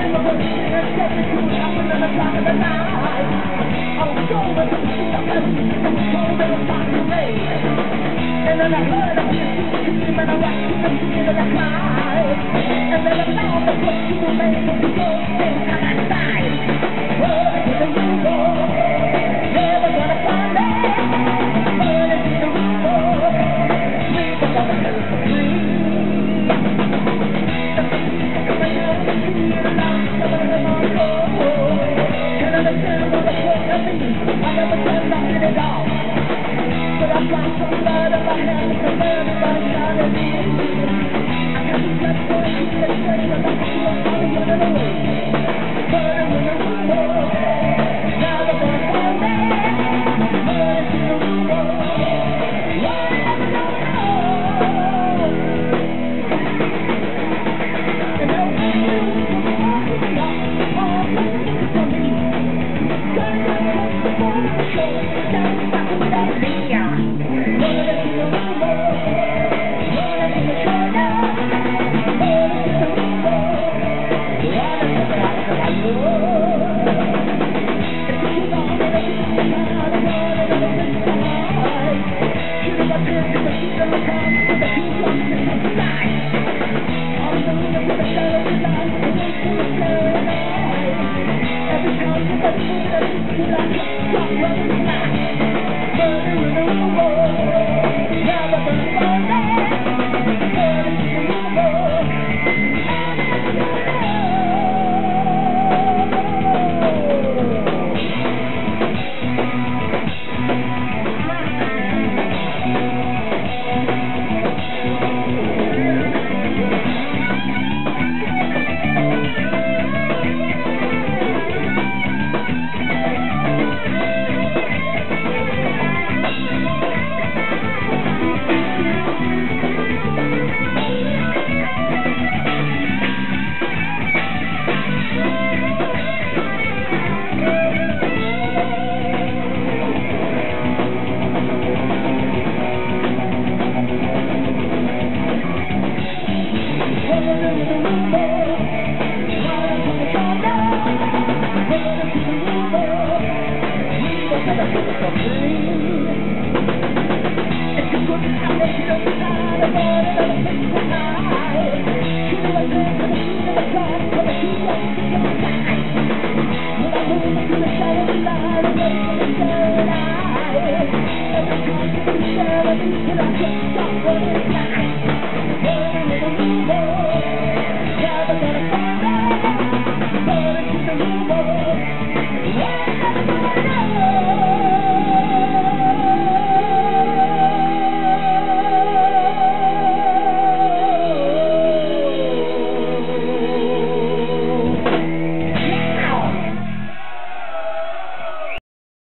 And then I heard of you scream and I watched you scream and I cried. And then I found the what you made of the old thing and I died. Running to the river, never gonna find me. Running to the river, never gonna help me free. Can understand what the fuck I mean? I never said nothing at all. But I got some blood in my hands and everybody shot at me. I got the blood for you to say that I can look on the other way. Burning in the river, now they're gonna find me. Burning in the river, why I don't know. And now I feel the stop, all looking for me. Gotta get close before the show, can't stop without me.